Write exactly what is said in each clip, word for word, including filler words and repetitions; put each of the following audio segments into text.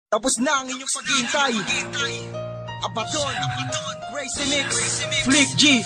Tapos na ang inyong paghihintay. Abaton, Crazy Mix, Flick G,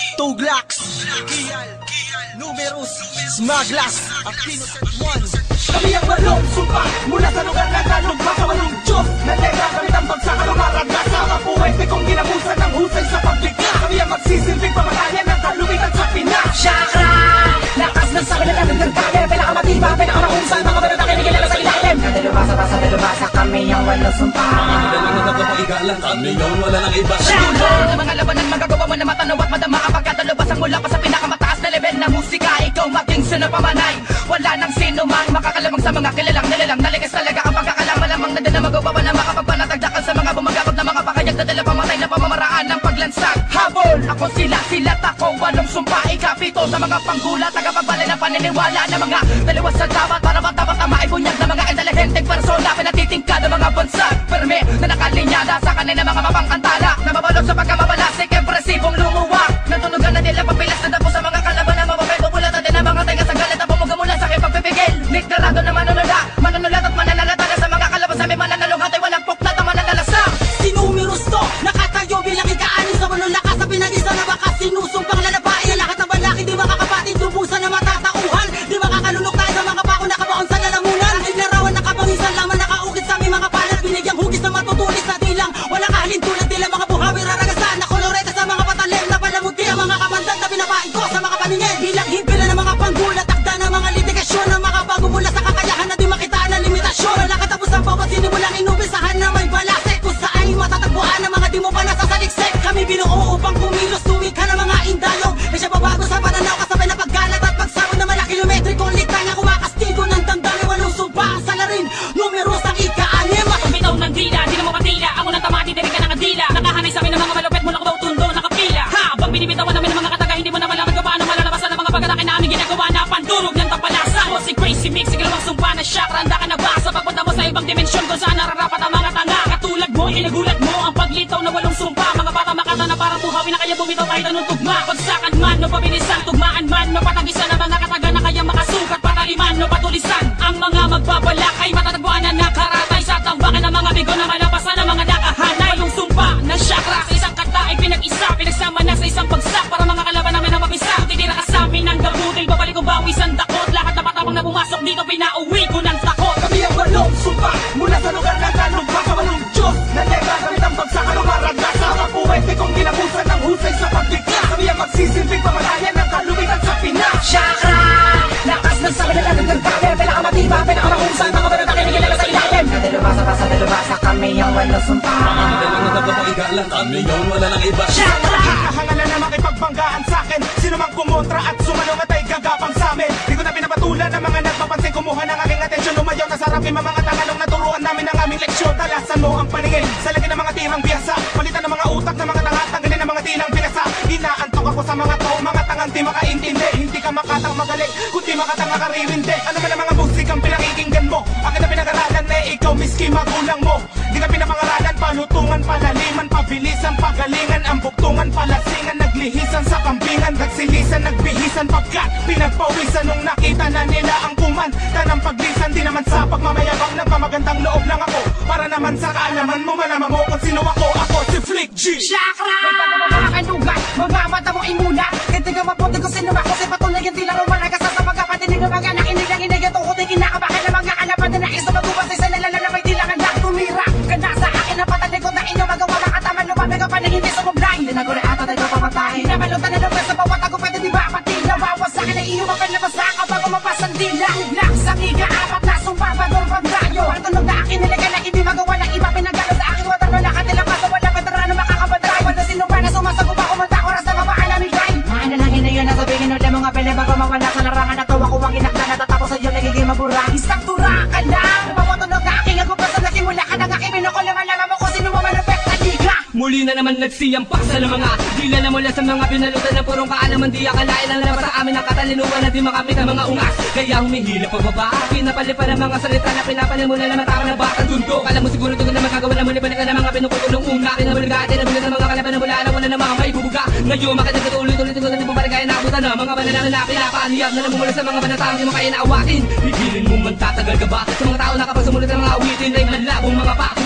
Tuglax, Kial, Numerous, Smaglas, at Innocent One. Kami ang walong sumpa mula sa lugar na talugma sa walong Diyos. Nandega kami ng bagsakan o maraglas sa mga puwete kong ginabusan ng husay sa pagbigla. Kami ang magsisilbing pamatayan ng kalumitan sa Pinas. Chakra! Lakas ng sabi na natin ng kaya pinakamatiba, pinakamakungsan, mga banata kinigilala sa ilalim. Nadalubasa-basa, dalubasa, kami ang walong sumpa. Hindi na lang nagpapaigalan, kami yung wala ng iba. Chakra! Ang mga labanan magagawa mo na matanaw at madama kapag kadalubasang mula pa sa pinakamataas na level na musika. Ikaw maging sinapamanay. Wala nang sino mang makakalamang sa mga kilalang nilalang. Nalikas talaga ang pagkakalamang lamang na dala magawa pa na makapagpanatagdakan sa mga bumagabag na mga pakayag na dala pamatay na pamamaraan ng paglansag. Habol! Ako sila, sila't ako, walong sumpa, ikapito sa mga panggula, tagapagbalay ng paniniwala na mga dalawa sa dapat para matapat na maibunyag na mga intelihenteng persona, pinatitingkad ng mga bansag. Perme na nakalinyada sa kanina mga mapangkantala, nababalot sa pagkamabalasik, impresibong lumuwak. Natunugan na nila papilas na dapo sa mga kalaban na mababay, bubulatan din ang mga tenga sa galit na bumuga mula sa aking pagpipigil. Literado na manunula, manunulat at mananalata na sa mga kalaban sa may mananalunghat ay walang puklat ang mananalasa. Sinumirus to, nakatayo bilang ikaanin sa walong lakas na pinag-isa na baka sinusumpang lalabain. Lahat ng balaki di makakapatid, lubusan na matatauhan. Di makakalunok tayo sa mga pako nakabaon sa lalamunan. Naglarawan nakabangisan laman nakaukit sa aming mga palat. Binigyang hugis na matutulis na tilang wala kahalin tulad tila mga buhawi raragasan. Na koloreta sa mga patalim na palamuti ang mga kamandan na pinapain ko sa mga paningin. Bilang hibila ng mga panggulat, takda ng mga litigasyon ng mga bago mula sa kakayahan na di makitaan ng limitasyon. Wala katapos ang bawat sinimulang inubisahan na may balasek. Kung saan matatagpuan ng mga di mo pa nasasaliksik. Kami binuo upang kumilos, tumika ng mga indayog. May siya babago sa pananaw, kasabay na paggalat at pagsabot ng mga kilometrikong likta na kumakastigo ng damdamin. Walong sumpa ang salarin, numeros ang ika-anim. Bitaw ng dila, di na mo matila. Ako ng tamati, diri ka ng adila. Nakahanay sa amin ng mga malupit mula ko daw tundo, nakapila. Habang binibitawan namin ng mga kataga, hindi mo na malaman kung paano malalabasan ng mga pagkatake namin ginagawa na pandurog ng tampalasa. Ako si Crazy Mix, ikalawang sumpa na chakra. Handa ka na ba sa pagpunta mo sa ibang dimensyon kung saan nararapat ang mga tanga? Katulad mo, inagulat mo ang paglitaw na walong sumpa. Mga bata makata na parang buhawi na kaya bumitaw kahit anong tugma. Pagsakan man, no pabilisan, tugmaan man, no patagisan ng mga kataga na kaya makasukat, pataliman, no patulisan. Ang mga magbabalak ay matatagpuan na nakaratay sa tambakan ng mga bigo na malapasan ng mga nakahanay. Walong sumpa na chakra sa isang kanta ay pinag-isa, pinagsama na sa isang bagsak para mga kalaban namin ang mapisa. Kung titira ka sa amin ng gabutil, babalik ko bawis ang dakot. Lahat na patapang na pumasok dito, pinauwi ko ng takot. Kami ang walong sumpa mula sa lugar na talugma sa walong Diyos. Nandega kami ng bagsakan o maraglas sa mga puwete kong ginabusan ng husay sa pagbigla. Kami ang magsisilbing pamatayan ng kalumitan sa Pinas. Chakra! Lakas ng sabi na natin ng kaya pinakamatiba, pinakamakungsan, mga banata kinigilala sa ilalim. Nadalubasa-basa, dalubasa, kami ang walong sumpa. Hindi na lang nagpapaigalan, kami yung wala ng iba. Chakra! Kahangalan na makipagbanggaan sa'kin. Sino mang kumontra at sumalong at ay gagapang sa'min. Di ko na pinapatulan ng mga nagpapansin, kumuha ng aking atensyon. Lumayaw na sarap yung mga tanganong naturuan namin ng aming leksyon. Talasan mo ang paningin sa lagi ng mga tirang biyasa. Palitan ng mga utak ng mga tanga, tanggalin ng mga tilang pinasa. Inaantok ako sa mga to, mga tangang di makaintindi. Hindi ka makatang magaling, kundi makatang makaririndi. Ano man ang mga musikang pinakikinggan mo? Akin na pinag-aralan na ikaw miski magulang mo. Di ka pinapangaralan, palutungan, palaliman, pabilisan, pagalingan, ang buktungan, palasingan, naglihisan sa kambingan, nagsilisan, nagbihisan, pagkat pinagpawisan nung nakita na nila ang kuman. Tanang paglisan, di naman sa pagmamayabang, nagmamagandang loob lang ako. Para naman sa kaalaman mo, malaman mo kung sino ako. Ako si Flick G. Chakra! May pagmamakalugan, mga mata mo imuna. Hindi ka mapunti kung sino ako, si patuloy yung tila rumalagas sa pagkapatinig ng mga nakinig ang inigyan tungkol ay kinakabahan ng mga kalaban na nais na magubas sa nalala na may tilangan lang tumira. Ganda sa akin ang patalikod na inyong magawa mga taman lumabig ang paningin di sumublay. Hindi na ko na ata tayo papatay. Nabalutan na naman sa bawat ako pwede di ba pati nawawas sa akin ay iyo mapalabas sa ka bago mapasan dila. Hugla sa miga apat na sumpa bador pagdayo. Ang tunog na akin niligan na hindi magawa ng iba pinagalo sa akin water na nakatila pa sa wala patarano makakabadraй. Wala sinumpa na sumasagot ako kumanta oras na mabaan namin kay. Maanalangin na yun na sabihin ulit mga pele bago mawala sa larangan na to ako ang inakda na tatapos sa iyo nagiging mabura. Isang tura ka lang. Napapatunog na aking agupag sa nasimula ka ng aking binukol naman naman mo kung sino mo manupek na liga. Muli na naman nagsiyampak sa mga dila na mula sa mga pinalutan na purong kaalaman. Di akalain ang labas sa amin ang katalinuhan na di makapit ang mga ungas. Kaya humihila pababa, pinapalipan ang mga salita na pinapalimulan na matama ng batang tundo. Kala mo siguro ito na magagawa na muli balik na mga pinukuto nung una. Kinabaligaan din ang bilis ng mga kalaban na mula na wala na mga may bubuga. Ngayon makatagkat ulit-ulit ko na di bumaligay na abutan na mga banana na pinapaaniyap na namumula sa mga banatang di mo kaya naawatin. Higilin mo man tatagal ka ba sa mga tao na kapag sumulit ng mga awitin ay malabong mga pa.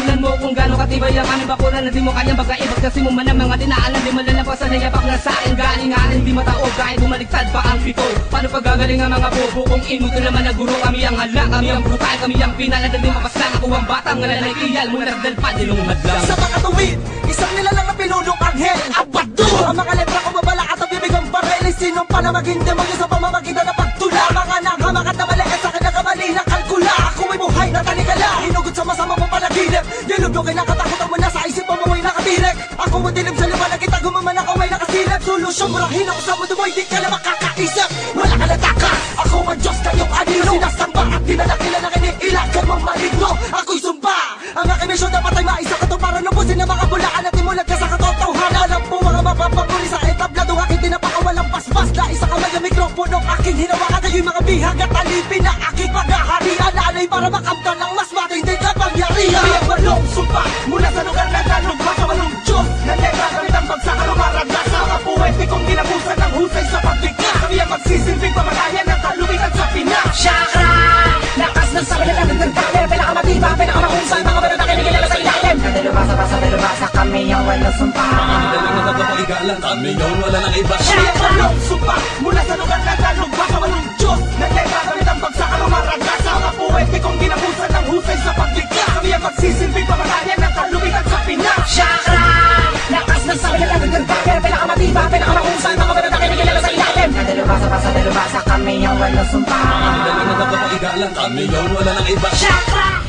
matibay ang aming bakuran na di mo kayang bagaibag kasi mo man ang mga dinaanan. Di malalampasan na yapak na sa akin galinganan. Di mataog kahit bumaliktad pa ang pito. Paano pagagaling ang mga bobo kung inuto naman na guro? Kami ang hala, kami ang brutal, kami ang pinalad na di mapaslang. Ako ang batang ngalanay kiyal mo nagdalpad ilong madlang. Sa mga tuwid, isang nilalang na pinulong anghel Abado! Ang mga letra ko mabala at ang bibig ang barel. Sinong pa na maghindi mo yun sa pamamagitan ng pagtula? Mga nanghamak at namaliit sa akin na kamali na kalkula. Ako ay buhay na talikala, hinugod sa masama mo panaginip. Dilubyo kay nakatakutan mo na sa isip mo mo'y nakatirek. Ako mo dilim sa liwanag, kita gumaman ako ay nakasilip. Solusyon murahin ako sa mundo mo, hindi ka na makakaisip. Wala ka na takas, ako ang Diyos kayong anino. Sinasamba at dinalakila na kiniilagan mong maligno. Ako'y sumba, ang aking misyon dapat ay maisa ka to para lubusin ang mga bulaan at imulat ka sa katotohanan. Alam po mga mapapaguli sa entablado, aking tinapakawalang basbas na isa kamay ang mikropono. Aking hinawakan kayo'y mga bihag at alipin na aking paghaharian. Alay para makamtan ng mas matindi kapangyarihan. May walong sumpa mula sa lugar na talugma sa walong Diyos na nagagamit ang pagsaka lumaragdas sa mga puwede kong ginabusan ng husay sa paglikha. Kami ang magsisilbing pamalayan ng kaluwigan sa Pinas. Chakra! Lakas ng sabi na namin ng kaler. Pinakamatibay, pinakamahusay, mga banat na kinikilala sa ilalim. Nadalubasa-basa, dalubasa kami ang walang sumpa. Daling magpapaigalan, kami yun, wala nang iba. May walong sumpa mula sa lugar na talugma sa walong Diyos na nagagamit ang pagsaka lumaragdas sa mga puwede kong ginabusan ng husay sa paglikha. Kami ang magsisilbing pamalayan ng kaluwigan sa Pinas. Chakra! Lakas ng sabi na namin ng kaler. Pinakamatibay, pinakamahusay, mga banat na kinikilala sa ilalim. Nadalubasa-basa, dalubasa kami ang walang sumpa. Daling magpapaigalan, kami yun, wala nang iba. Chakra!